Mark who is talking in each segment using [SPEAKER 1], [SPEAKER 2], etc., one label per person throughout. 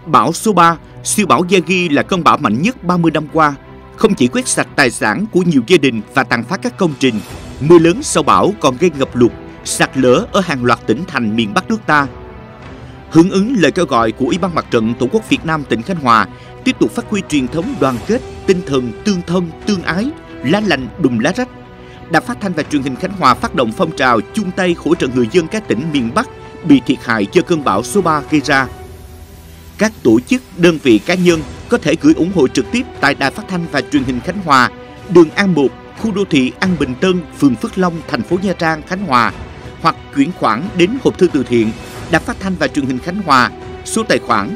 [SPEAKER 1] Bão số 3, siêu bão Yagi là cơn bão mạnh nhất 30 năm qua, không chỉ quét sạch tài sản của nhiều gia đình và tàn phá các công trình, mưa lớn sau bão còn gây ngập lụt, sạt lở ở hàng loạt tỉnh thành miền Bắc nước ta. Hưởng ứng lời kêu gọi của Ủy ban Mặt trận Tổ quốc Việt Nam tỉnh Khánh Hòa, tiếp tục phát huy truyền thống đoàn kết, tinh thần tương thân, tương ái, lá lành đùm lá rách, Đài Phát thanh và Truyền hình Khánh Hòa phát động phong trào chung tay hỗ trợ người dân các tỉnh miền Bắc bị thiệt hại do cơn bão số 3 gây ra. Các tổ chức, đơn vị cá nhân có thể gửi ủng hộ trực tiếp tại Đài Phát thanh và Truyền hình Khánh Hòa, đường An 1, khu đô thị An Bình Tân, phường Phước Long, thành phố Nha Trang, Khánh Hòa, hoặc chuyển khoản đến hộp thư từ thiện Đài Phát thanh và Truyền hình Khánh Hòa, số tài khoản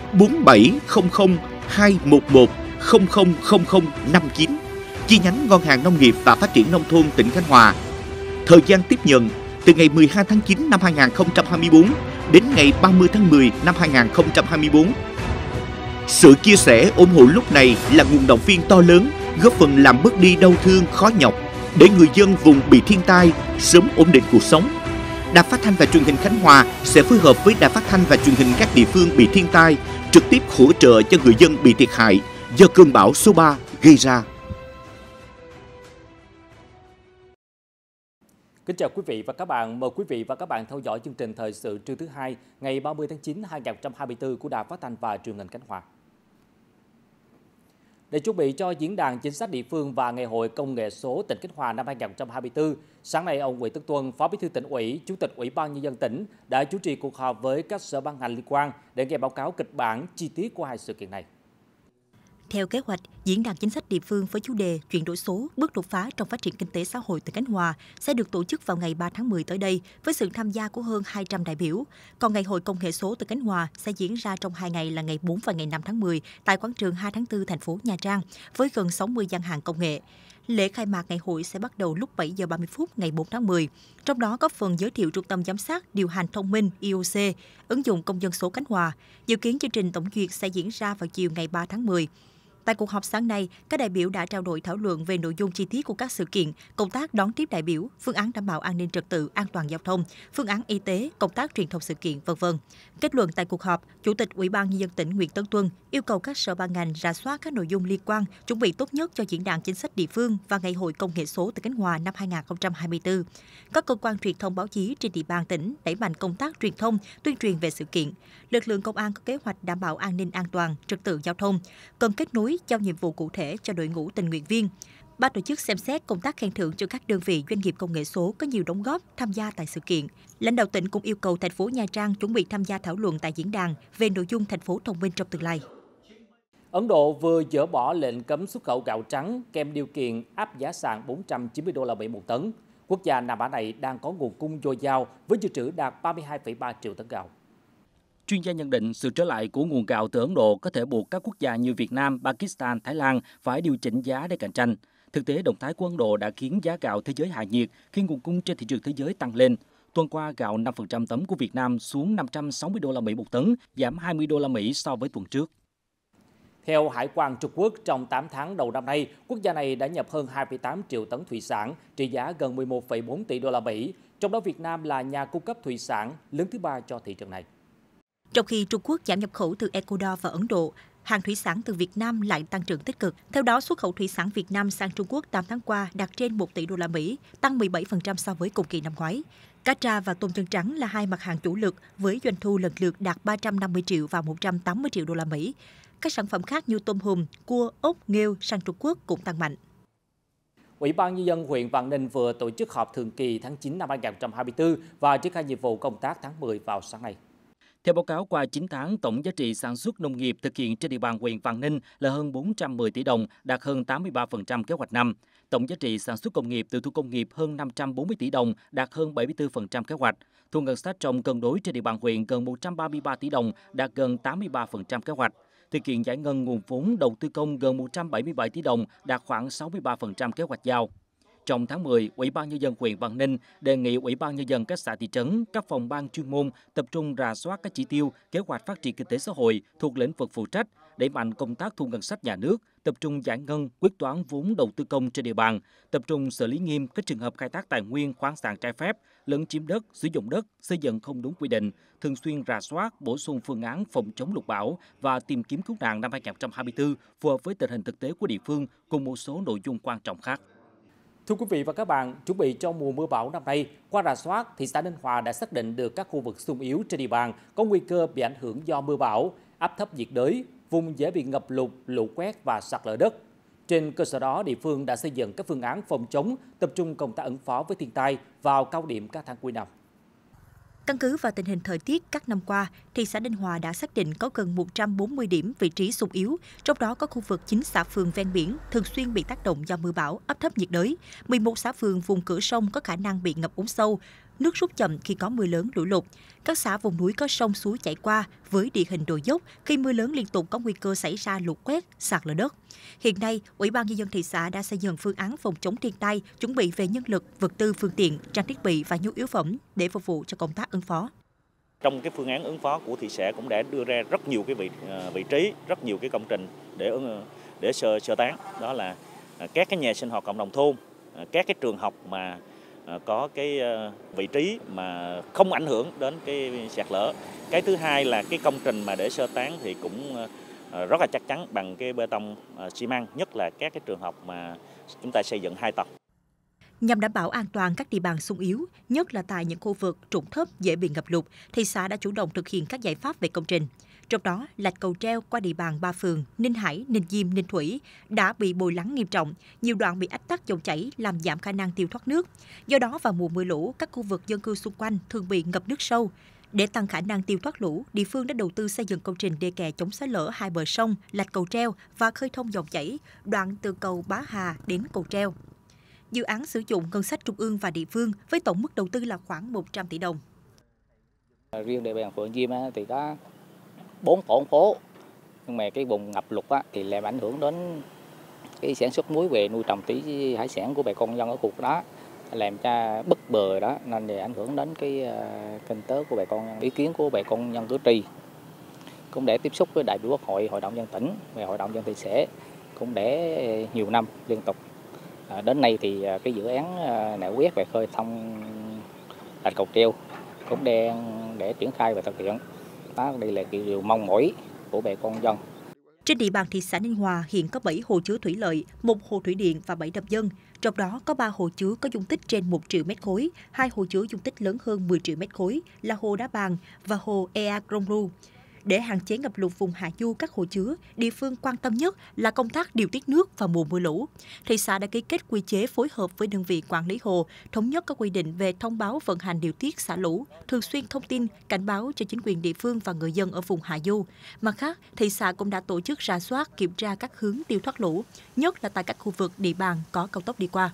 [SPEAKER 1] 470021100059, chi nhánh Ngân hàng Nông nghiệp và Phát triển Nông thôn tỉnh Khánh Hòa. Thời gian tiếp nhận từ ngày 12 tháng 9 năm 2024 đến ngày 30 tháng 10 năm 2024. Sự chia sẻ ủng hộ lúc này là nguồn động viên to lớn, góp phần làm bớt đi đau thương khó nhọc để người dân vùng bị thiên tai sớm ổn định cuộc sống. Đài Phát thanh và Truyền hình Khánh Hòa sẽ phối hợp với Đài Phát thanh và Truyền hình các địa phương bị thiên tai trực tiếp hỗ trợ cho người dân bị thiệt hại do cơn bão số 3 gây ra.
[SPEAKER 2] Kính chào quý vị và các bạn, mời quý vị và các bạn theo dõi chương trình thời sự trưa thứ hai ngày 30 tháng 9 năm 2024 của Đài Phát thanh và Truyền hình Khánh Hòa. Để chuẩn bị cho diễn đàn chính sách địa phương và Ngày hội Công nghệ số tỉnh Khánh Hòa năm 2024, sáng nay ông Nguyễn Tấn Tuân, Phó Bí thư Tỉnh ủy, Chủ tịch Ủy ban Nhân dân tỉnh đã chủ trì cuộc họp với các sở ban ngành liên quan để nghe báo cáo kịch bản chi tiết của hai sự kiện này.
[SPEAKER 3] Theo kế hoạch, diễn đàn chính sách địa phương với chủ đề chuyển đổi số, bước đột phá trong phát triển kinh tế xã hội tỉnh Khánh Hòa sẽ được tổ chức vào ngày 3 tháng 10 tới đây với sự tham gia của hơn 200 đại biểu. Còn Ngày hội Công nghệ số tỉnh Khánh Hòa sẽ diễn ra trong 2 ngày là ngày 4 và ngày 5 tháng 10 tại quảng trường 2 tháng 4 thành phố Nha Trang với gần 60 gian hàng công nghệ. Lễ khai mạc ngày hội sẽ bắt đầu lúc 7 giờ 30 phút ngày 4 tháng 10. Trong đó có phần giới thiệu trung tâm giám sát điều hành thông minh IOC, ứng dụng công dân số Khánh Hòa. Dự kiến chương trình tổng duyệt sẽ diễn ra vào chiều ngày 3 tháng 10. Tại cuộc họp sáng nay, các đại biểu đã trao đổi thảo luận về nội dung chi tiết của các sự kiện, công tác đón tiếp đại biểu, phương án đảm bảo an ninh trật tự, an toàn giao thông, phương án y tế, công tác truyền thông sự kiện, v.v. Kết luận tại cuộc họp, Chủ tịch Ủy ban Nhân dân tỉnh Nguyễn Tấn Tuân yêu cầu các sở ban ngành rà soát các nội dung liên quan, chuẩn bị tốt nhất cho diễn đàn chính sách địa phương và Ngày hội Công nghệ số tỉnh Khánh Hòa năm 2024. Các cơ quan truyền thông báo chí trên địa bàn tỉnh đẩy mạnh công tác truyền thông, tuyên truyền về sự kiện. Lực lượng công an có kế hoạch đảm bảo an ninh an toàn, trật tự giao thông, cần kết nối giao nhiệm vụ cụ thể cho đội ngũ tình nguyện viên. Ban tổ chức xem xét công tác khen thưởng cho các đơn vị doanh nghiệp công nghệ số có nhiều đóng góp tham gia tại sự kiện. Lãnh đạo tỉnh cũng yêu cầu thành phố Nha Trang chuẩn bị tham gia thảo luận tại diễn đàn về nội dung thành phố thông minh trong tương lai.
[SPEAKER 2] Ấn Độ vừa dỡ bỏ lệnh cấm xuất khẩu gạo trắng kèm điều kiện áp giá sàn 490 đô la Mỹ một tấn. Quốc gia Nam Á này đang có nguồn cung dồi dào với dự trữ đạt 32,3 triệu tấn gạo.
[SPEAKER 4] Chuyên gia nhận định sự trở lại của nguồn gạo từ Ấn Độ có thể buộc các quốc gia như Việt Nam, Pakistan, Thái Lan phải điều chỉnh giá để cạnh tranh. Thực tế, động thái của Ấn Độ đã khiến giá gạo thế giới hạ nhiệt khi nguồn cung trên thị trường thế giới tăng lên. Tuần qua, gạo 5% tấm của Việt Nam xuống 560 đô la Mỹ một tấn, giảm 20 đô la Mỹ so với tuần trước.
[SPEAKER 2] Theo Hải quan Trung Quốc, trong 8 tháng đầu năm nay, quốc gia này đã nhập hơn 2,8 triệu tấn thủy sản, trị giá gần 11,4 tỷ đô la Mỹ. Trong đó Việt Nam là nhà cung cấp thủy sản lớn thứ 3 cho thị trường này.
[SPEAKER 3] Trong khi Trung Quốc giảm nhập khẩu từ Ecuador và Ấn Độ, hàng thủy sản từ Việt Nam lại tăng trưởng tích cực. Theo đó, xuất khẩu thủy sản Việt Nam sang Trung Quốc 8 tháng qua đạt trên 1 tỷ đô la Mỹ, tăng 17% so với cùng kỳ năm ngoái. Cá tra và tôm chân trắng là hai mặt hàng chủ lực với doanh thu lần lượt đạt 350 triệu và 180 triệu đô la Mỹ. Các sản phẩm khác như tôm hùm, cua, ốc, nghêu sang Trung Quốc cũng tăng mạnh.
[SPEAKER 2] Ủy ban Nhân dân huyện Vạn Ninh vừa tổ chức họp thường kỳ tháng 9 năm 2024 và triển khai nhiệm vụ công tác tháng 10 vào sáng nay.
[SPEAKER 4] Theo báo cáo qua 9 tháng, tổng giá trị sản xuất nông nghiệp thực hiện trên địa bàn huyện Vạn Ninh là hơn 410 tỷ đồng, đạt hơn 83% kế hoạch năm. Tổng giá trị sản xuất công nghiệp từ thu công nghiệp hơn 540 tỷ đồng, đạt hơn 74% kế hoạch. Thu ngân sách trong cân đối trên địa bàn huyện gần 133 tỷ đồng, đạt gần 83% kế hoạch. Thực hiện giải ngân nguồn vốn đầu tư công gần 177 tỷ đồng, đạt khoảng 63% kế hoạch giao. Trong tháng 10, Ủy ban Nhân dân huyện Vạn Ninh đề nghị Ủy ban Nhân dân các xã thị trấn, các phòng ban chuyên môn tập trung rà soát các chỉ tiêu, kế hoạch phát triển kinh tế xã hội thuộc lĩnh vực phụ trách, đẩy mạnh công tác thu ngân sách nhà nước, tập trung giải ngân, quyết toán vốn đầu tư công trên địa bàn, tập trung xử lý nghiêm các trường hợp khai thác tài nguyên khoáng sản trái phép, lấn chiếm đất, sử dụng đất, xây dựng không đúng quy định, thường xuyên rà soát, bổ sung phương án phòng chống lụt bão và tìm kiếm cứu nạn năm 2024 phù hợp với tình hình thực tế của địa phương cùng một số nội dung quan trọng khác.
[SPEAKER 2] Thưa quý vị và các bạn, chuẩn bị cho mùa mưa bão năm nay, qua rà soát, thị xã Ninh Hòa đã xác định được các khu vực xung yếu trên địa bàn có nguy cơ bị ảnh hưởng do mưa bão, áp thấp nhiệt đới, vùng dễ bị ngập lụt, lũ quét và sạt lở đất. Trên cơ sở đó, địa phương đã xây dựng các phương án phòng chống, tập trung công tác ứng phó với thiên tai vào cao điểm các tháng cuối năm.
[SPEAKER 3] Căn cứ vào tình hình thời tiết các năm qua, thị xã Ninh Hòa đã xác định có gần 140 điểm vị trí xung yếu, trong đó có khu vực 9 xã phường ven biển thường xuyên bị tác động do mưa bão, áp thấp nhiệt đới, 11 xã phường vùng cửa sông có khả năng bị ngập úng sâu, nước rút chậm khi có mưa lớn lũ lụt. Các xã vùng núi có sông suối chảy qua với địa hình đồi dốc, khi mưa lớn liên tục có nguy cơ xảy ra lũ quét, sạt lở đất. Hiện nay, Ủy ban Nhân dân thị xã đã xây dựng phương án phòng chống thiên tai, chuẩn bị về nhân lực, vật tư, phương tiện, trang thiết bị và nhu yếu phẩm để phục vụ cho công tác ứng phó.
[SPEAKER 5] Trong cái phương án ứng phó của thị xã cũng đã đưa ra rất nhiều cái vị trí, rất nhiều cái công trình để sơ tán. Đó là các cái nhà sinh hoạt cộng đồng thôn, các cái trường học mà có cái vị trí mà không ảnh hưởng đến cái sạt lở. Cái thứ hai là cái công trình mà để sơ tán thì cũng rất là chắc chắn bằng cái bê tông xi măng, nhất là các cái trường học mà chúng ta xây dựng 2 tầng.
[SPEAKER 3] Nhằm đảm bảo an toàn các địa bàn xung yếu, nhất là tại những khu vực trũng thấp dễ bị ngập lụt, thị xã đã chủ động thực hiện các giải pháp về công trình. Trong đó, lạch cầu treo qua địa bàn 3 phường Ninh Hải, Ninh Diêm, Ninh Thủy đã bị bồi lắng nghiêm trọng, nhiều đoạn bị ách tắc dòng chảy làm giảm khả năng tiêu thoát nước. Do đó, vào mùa mưa lũ, các khu vực dân cư xung quanh thường bị ngập nước sâu. Để tăng khả năng tiêu thoát lũ, địa phương đã đầu tư xây dựng công trình đê kè chống xói lở hai bờ sông, lạch cầu treo và khơi thông dòng chảy, đoạn từ cầu Bá Hà đến cầu treo. Dự án sử dụng ngân sách trung ương và địa phương với tổng mức đầu tư là khoảng 100 tỷ đồng.
[SPEAKER 6] Riêng địa bàn phường Diêm thì có 4 tổ phố, nhưng mà cái vùng ngập lụt thì làm ảnh hưởng đến cái sản xuất muối về nuôi trồng thủy hải sản của bà con dân ở khu vực đó, làm cho bất bờ đó nên để ảnh hưởng đến cái kinh tế của bà con. Ý kiến của bà con nhân cử tri cũng để tiếp xúc với đại biểu Quốc hội, Hội đồng nhân tỉnh và Hội đồng nhân thị xã cũng để nhiều năm liên tục. Đến nay thì cái dự án nạo vét và khơi thông lạch cầu treo cũng đang để triển khai và thực hiện. Đó, đây là cái điều mong mỏi của bà con dân.
[SPEAKER 3] Trên địa bàn thị xã Ninh Hòa hiện có 7 hồ chứa thủy lợi, 1 hồ thủy điện và 7 đập dân. Trong đó có 3 hồ chứa có dung tích trên 1 triệu mét khối, 2 hồ chứa dung tích lớn hơn 10 triệu mét khối là hồ Đá Bàng và hồ Ea Krông Ru. Để hạn chế ngập lụt vùng hạ du các hồ chứa, địa phương quan tâm nhất là công tác điều tiết nước vào mùa mưa lũ. Thị xã đã ký kết quy chế phối hợp với đơn vị quản lý hồ, thống nhất các quy định về thông báo vận hành điều tiết xả lũ, thường xuyên thông tin, cảnh báo cho chính quyền địa phương và người dân ở vùng hạ du. Mặt khác, thị xã cũng đã tổ chức rà soát, kiểm tra các hướng tiêu thoát lũ, nhất là tại các khu vực địa bàn có cao tốc đi qua.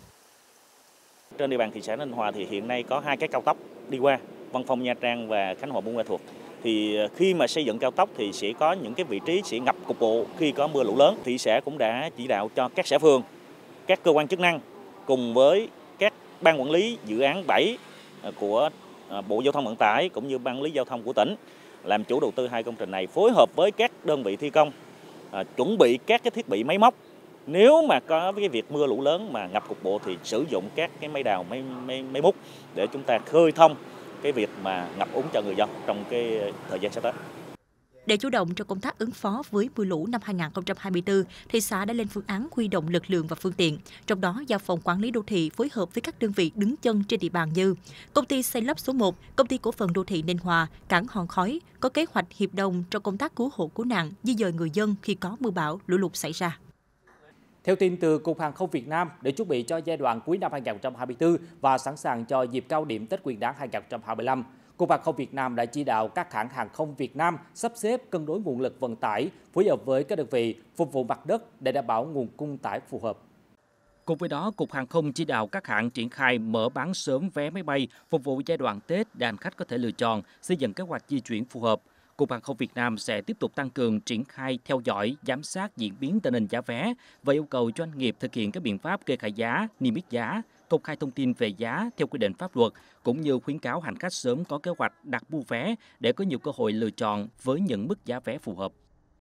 [SPEAKER 5] Trên địa bàn thị xã Ninh Hòa thì hiện nay có 2 cái cao tốc đi qua, Văn Phong Nha Trang và Khánh Hòa Buôn Ma Thuột. Thì khi mà xây dựng cao tốc thì sẽ có những cái vị trí sẽ ngập cục bộ khi có mưa lũ lớn. Thị xã cũng đã chỉ đạo cho các xã phường, các cơ quan chức năng cùng với các ban quản lý dự án 7 của Bộ Giao thông Vận tải cũng như ban quản lý giao thông của tỉnh làm chủ đầu tư 2 công trình này, phối hợp với các đơn vị thi công chuẩn bị các cái thiết bị máy móc. Nếu mà có cái việc mưa lũ lớn mà ngập cục bộ thì sử dụng các cái máy đào, máy múc để chúng ta khơi thông cái việc mà ngập úng cho người dân trong cái thời gian sắp tới.
[SPEAKER 3] Để chủ động cho công tác ứng phó với mưa lũ năm 2024, thị xã đã lên phương án huy động lực lượng và phương tiện. Trong đó, giao phòng quản lý đô thị phối hợp với các đơn vị đứng chân trên địa bàn như công ty xây lắp số 1, công ty cổ phần đô thị Ninh Hòa, cảng Hòn Khói có kế hoạch hiệp đồng trong công tác cứu hộ cứu nạn, di dời người dân khi có mưa bão, lũ lụt xảy ra.
[SPEAKER 2] Theo tin từ Cục Hàng không Việt Nam, để chuẩn bị cho giai đoạn cuối năm 2024 và sẵn sàng cho dịp cao điểm Tết Nguyên đán 2025, Cục Hàng không Việt Nam đã chỉ đạo các hãng hàng không Việt Nam sắp xếp cân đối nguồn lực vận tải, phối hợp với các đơn vị phục vụ mặt đất để đảm bảo nguồn cung tải phù hợp.
[SPEAKER 4] Cùng với đó, Cục Hàng không chỉ đạo các hãng triển khai mở bán sớm vé máy bay phục vụ giai đoạn Tết để hành khách có thể lựa chọn, xây dựng kế hoạch di chuyển phù hợp. Cục Hàng không Việt Nam sẽ tiếp tục tăng cường triển khai theo dõi, giám sát diễn biến tình hình giá vé và yêu cầu doanh nghiệp thực hiện các biện pháp kê khai giá, niêm yết giá, công khai thông tin về giá theo quy định pháp luật, cũng như khuyến cáo hành khách sớm có kế hoạch đặt mua vé để có nhiều cơ hội lựa chọn với những mức giá vé phù hợp.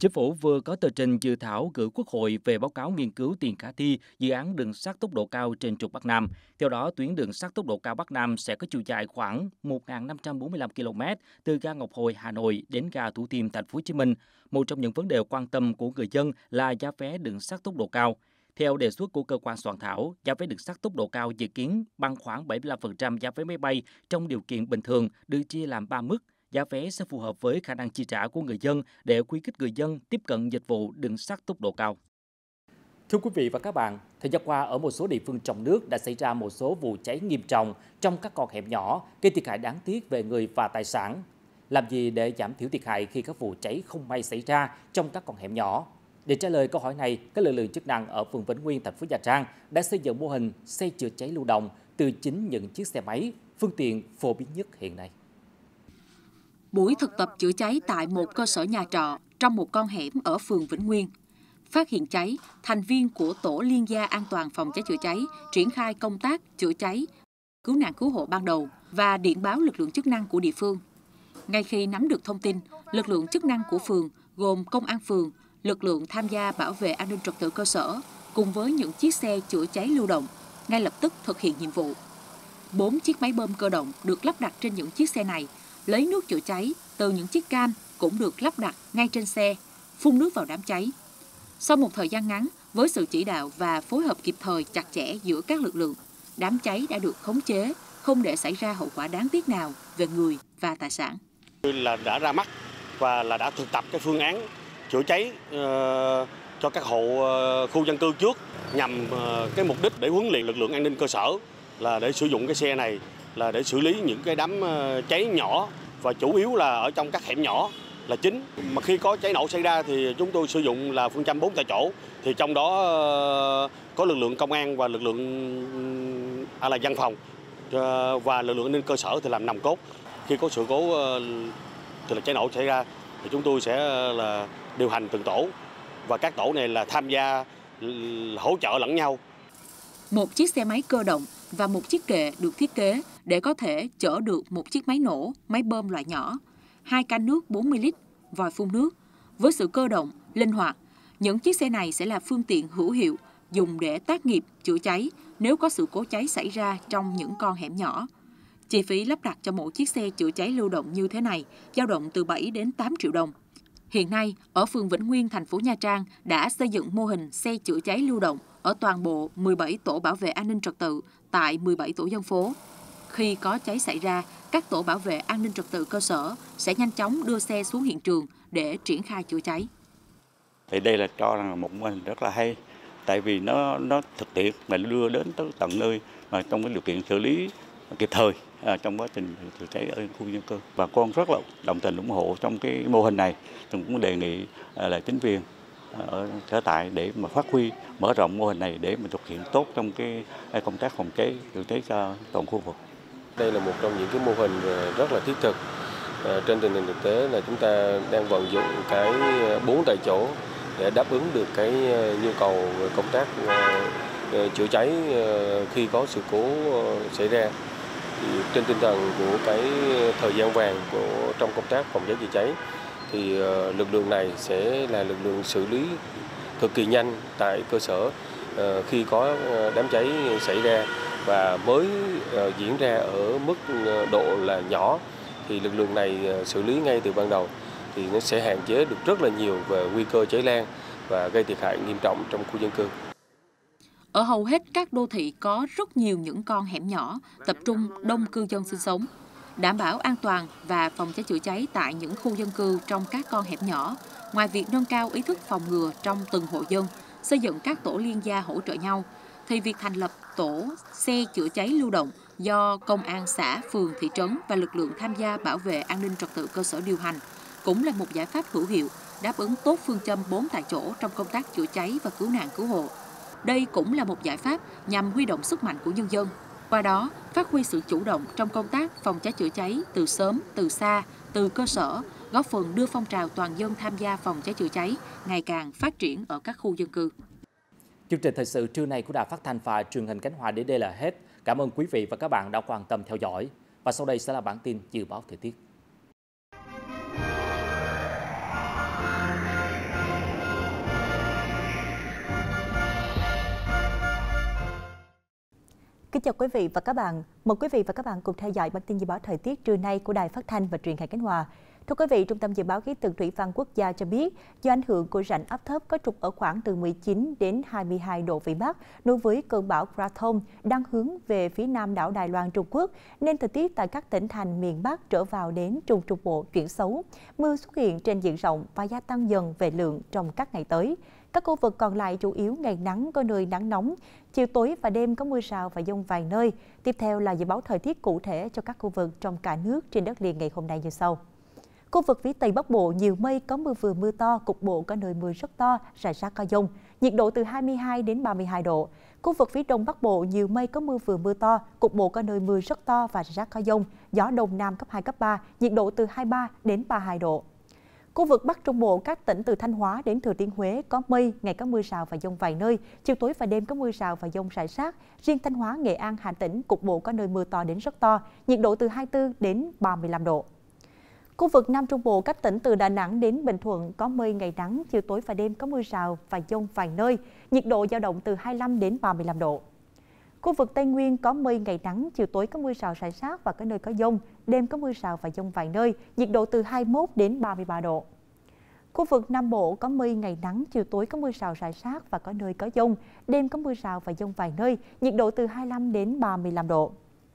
[SPEAKER 4] Chính phủ vừa có tờ trình dự thảo gửi Quốc hội về báo cáo nghiên cứu tiền khả thi dự án đường sắt tốc độ cao trên trục Bắc Nam. Theo đó, tuyến đường sắt tốc độ cao Bắc Nam sẽ có chiều dài khoảng 1.545 km từ ga Ngọc Hồi, Hà Nội đến ga Thủ Thiêm, Thành phố Hồ Chí Minh. Một trong những vấn đề quan tâm của người dân là giá vé đường sắt tốc độ cao. Theo đề xuất của cơ quan soạn thảo, giá vé đường sắt tốc độ cao dự kiến bằng khoảng 75% giá vé máy bay trong điều kiện bình thường, được chia làm 3 mức. Giá vé sẽ phù hợp với khả năng chi trả của người dân để khuyến khích người dân tiếp cận dịch vụ đường sắt tốc độ cao.
[SPEAKER 2] Thưa quý vị và các bạn, thời gian qua ở một số địa phương trong nước đã xảy ra một số vụ cháy nghiêm trọng trong các con hẻm nhỏ, gây thiệt hại đáng tiếc về người và tài sản. Làm gì để giảm thiểu thiệt hại khi các vụ cháy không may xảy ra trong các con hẻm nhỏ? Để trả lời câu hỏi này, các lực lượng chức năng ở phường Vĩnh Nguyên, thành phố Nha Trang đã xây dựng mô hình xe chữa cháy lưu động từ chính những chiếc xe máy, phương tiện phổ biến nhất hiện nay.
[SPEAKER 7] Buổi thực tập chữa cháy tại một cơ sở nhà trọ trong một con hẻm ở phường Vĩnh Nguyên. Phát hiện cháy, thành viên của Tổ Liên gia An toàn phòng cháy chữa cháy triển khai công tác chữa cháy, cứu nạn cứu hộ ban đầu và điện báo lực lượng chức năng của địa phương. Ngay khi nắm được thông tin, lực lượng chức năng của phường gồm công an phường, lực lượng tham gia bảo vệ an ninh trật tự cơ sở cùng với những chiếc xe chữa cháy lưu động ngay lập tức thực hiện nhiệm vụ. 4 chiếc máy bơm cơ động được lắp đặt trên những chiếc xe này, lấy nước chữa cháy từ những chiếc can cũng được lắp đặt ngay trên xe, phun nước vào đám cháy. Sau một thời gian ngắn, với sự chỉ đạo và phối hợp kịp thời chặt chẽ giữa các lực lượng, đám cháy đã được khống chế, không để xảy ra hậu quả đáng tiếc nào về người và tài sản.
[SPEAKER 8] Là đã ra mắt và là đã thực tập cái phương án chữa cháy cho các hộ khu dân cư trước, nhằm cái mục đích để huấn luyện lực lượng an ninh cơ sở là để sử dụng cái xe này là để xử lý những cái đám cháy nhỏ và chủ yếu là ở trong các hẻm nhỏ là chính. Mà khi có cháy nổ xảy ra thì chúng tôi sử dụng là phương châm 4 tại chỗ, thì trong đó có lực lượng công an và lực lượng là văn phòng và lực lượng an ninh cơ sở thì làm nòng cốt. Khi có sự cố thì là cháy nổ xảy ra thì chúng tôi sẽ là điều hành từng tổ và các tổ này là tham gia hỗ trợ lẫn nhau.
[SPEAKER 7] Một chiếc xe máy cơ động và một chiếc kệ được thiết kế để có thể chở được một chiếc máy nổ, máy bơm loại nhỏ, 2 can nước 40 lít, vòi phun nước. Với sự cơ động, linh hoạt, những chiếc xe này sẽ là phương tiện hữu hiệu dùng để tác nghiệp chữa cháy nếu có sự cố cháy xảy ra trong những con hẻm nhỏ. Chi phí lắp đặt cho mỗi chiếc xe chữa cháy lưu động như thế này dao động từ 7 đến 8 triệu đồng. Hiện nay, ở phường Vĩnh Nguyên, thành phố Nha Trang đã xây dựng mô hình xe chữa cháy lưu động ở toàn bộ 17 tổ bảo vệ an ninh trật tự tại 17 tổ dân phố. Khi có cháy xảy ra, các tổ bảo vệ an ninh trật tự cơ sở sẽ nhanh chóng đưa xe xuống hiện trường để triển khai chữa cháy.
[SPEAKER 9] Thì đây là cho rằng một mô hình rất là hay, tại vì nó thực tiễn mà đưa đến tới tận nơi mà trong cái điều kiện xử lý kịp thời trong quá trình chữa cháy ở khu dân cư. Bà con rất là đồng tình ủng hộ trong cái mô hình này. Tôi cũng đề nghị là chính quyền ở sở tại để mà phát huy mở rộng mô hình này để mà thực hiện tốt trong cái công tác phòng cháy chữa cháy cho toàn khu vực.
[SPEAKER 10] Đây là một trong những cái mô hình rất là thiết thực. Trên tình hình thực tế là chúng ta đang vận dụng cái 4 tại chỗ để đáp ứng được cái nhu cầu về công tác chữa cháy khi có sự cố xảy ra. Thì trên tinh thần của cái thời gian vàng trong công tác phòng cháy chữa cháy thì lực lượng này sẽ là lực lượng xử lý cực kỳ nhanh tại cơ sở khi có đám cháy xảy ra và mới diễn ra ở mức độ là nhỏ, thì lực lượng này xử lý ngay từ ban đầu thì nó sẽ hạn chế được rất là nhiều về nguy cơ cháy lan và gây thiệt hại nghiêm trọng trong khu dân cư.
[SPEAKER 7] Ở hầu hết các đô thị có rất nhiều những con hẻm nhỏ tập trung đông cư dân sinh sống. Đảm bảo an toàn và phòng cháy chữa cháy tại những khu dân cư trong các con hẻm nhỏ, ngoài việc nâng cao ý thức phòng ngừa trong từng hộ dân, xây dựng các tổ liên gia hỗ trợ nhau, thì việc thành lập tổ xe chữa cháy lưu động do công an xã, phường, thị trấn và lực lượng tham gia bảo vệ an ninh trật tự cơ sở điều hành cũng là một giải pháp hữu hiệu đáp ứng tốt phương châm 4 tại chỗ trong công tác chữa cháy và cứu nạn cứu hộ. Đây cũng là một giải pháp nhằm huy động sức mạnh của nhân dân, qua đó phát huy sự chủ động trong công tác phòng cháy chữa cháy từ sớm, từ xa, từ cơ sở, góp phần đưa phong trào toàn dân tham gia phòng cháy chữa cháy ngày càng phát triển ở các khu dân cư.
[SPEAKER 2] Chương trình thời sự trưa nay của Đài Phát thanh và Truyền hình Khánh Hòa đến đây là hết. Cảm ơn quý vị và các bạn đã quan tâm theo dõi. Và sau đây sẽ là bản tin dự báo thời tiết.
[SPEAKER 3] Kính chào quý vị và các bạn. Mời quý vị và các bạn cùng theo dõi bản tin dự báo thời tiết trưa nay của Đài Phát thanh và Truyền hình Khánh Hòa. Thưa quý vị, Trung tâm Dự báo Khí tượng Thủy văn Quốc gia cho biết, do ảnh hưởng của rãnh áp thấp có trục ở khoảng từ 19 đến 22 độ Vĩ Bắc, nối với cơn bão Krathon đang hướng về phía nam đảo Đài Loan Trung Quốc, nên thời tiết tại các tỉnh thành miền Bắc trở vào đến trung trung bộ chuyển xấu. Mưa xuất hiện trên diện rộng và gia tăng dần về lượng trong các ngày tới. Các khu vực còn lại chủ yếu ngày nắng, có nơi nắng nóng, chiều tối và đêm có mưa rào và dông vài nơi. Tiếp theo là dự báo thời tiết cụ thể cho các khu vực trong cả nước trên đất liền ngày hôm nay như sau. Khu vực phía Tây Bắc Bộ nhiều mây, có mưa vừa mưa to, cục bộ có nơi mưa rất to, rải rác có dông, nhiệt độ từ 22 đến 32 độ. Khu vực phía Đông Bắc Bộ nhiều mây, có mưa vừa mưa to, cục bộ có nơi mưa rất to và rải rác có dông, gió Đông Nam cấp 2, cấp 3, nhiệt độ từ 23 đến 32 độ. Khu vực Bắc Trung Bộ, các tỉnh từ Thanh Hóa đến Thừa Thiên Huế có mây, ngày có mưa rào và dông vài nơi, chiều tối và đêm có mưa rào và dông rải rác. Riêng Thanh Hóa, Nghệ An, Hà Tĩnh cục bộ có nơi mưa to đến rất to, nhiệt độ từ 24 đến 35 độ. Khu vực Nam Trung Bộ, các tỉnh từ Đà Nẵng đến Bình Thuận có mây, ngày nắng, chiều tối và đêm có mưa rào và dông vài nơi, nhiệt độ dao động từ 25 đến 35 độ. Khu vực Tây Nguyên có mây, ngày nắng, chiều tối có mưa rào rải rác và có nơi có dông, đêm có mưa rào và dông vài nơi, nhiệt độ từ 21 đến 33 độ. Khu vực Nam Bộ có mây, ngày nắng, chiều tối có mưa rào rải rác và có nơi có dông, đêm có mưa rào và dông vài nơi, nhiệt độ từ 25 đến 35 độ.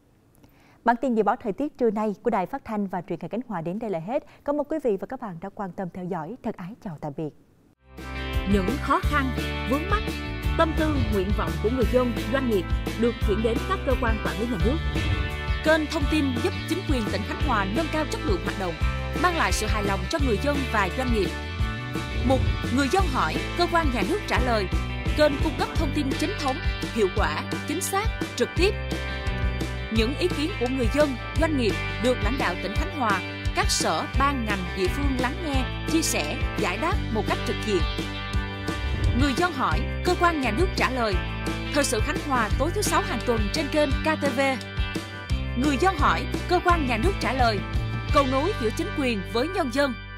[SPEAKER 3] Bản tin dự báo thời tiết trưa nay của Đài Phát thanh và Truyền hình Khánh Hòa đến đây là hết. Cảm ơn quý vị và các bạn đã quan tâm theo dõi. Thân ái chào tạm biệt.
[SPEAKER 7] Những khó khăn, vướng mắc, tâm tư, nguyện vọng của người dân, doanh nghiệp được chuyển đến các cơ quan quản lý nhà nước. Kênh thông tin giúp chính quyền tỉnh Khánh Hòa nâng cao chất lượng hoạt động, mang lại sự hài lòng cho người dân và doanh nghiệp. Mục Người dân hỏi, cơ quan nhà nước trả lời. Kênh cung cấp thông tin chính thống, hiệu quả, chính xác, trực tiếp. Những ý kiến của người dân, doanh nghiệp được lãnh đạo tỉnh Khánh Hòa, các sở, ban, ngành, địa phương lắng nghe, chia sẻ, giải đáp một cách trực diện. Người dân hỏi, cơ quan nhà nước trả lời. Thời sự Khánh Hòa tối thứ 6 hàng tuần trên kênh KTV. Người dân hỏi, cơ quan nhà nước trả lời. Cầu nối giữa chính quyền với nhân dân.